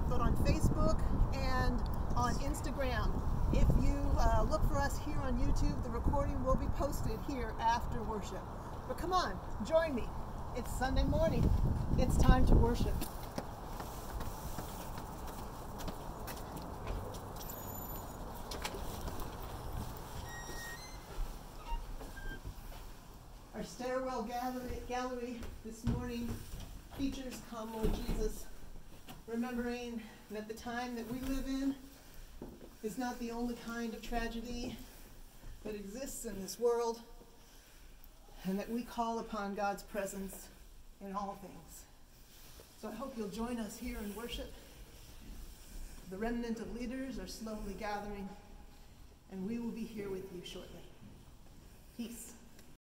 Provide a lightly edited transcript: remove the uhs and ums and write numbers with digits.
but on Facebook and on Instagram. If you look for us here on YouTube, the recording will be posted here after worship. But come on, join me. It's Sunday morning. It's time to worship. Our stairwell gallery this morning features Come Lord Jesus, remembering that the time that we live in is not the only kind of tragedy that exists in this world, and that we call upon God's presence in all things. So I hope you'll join us here in worship. The remnant of leaders are slowly gathering, and we will be here with you shortly.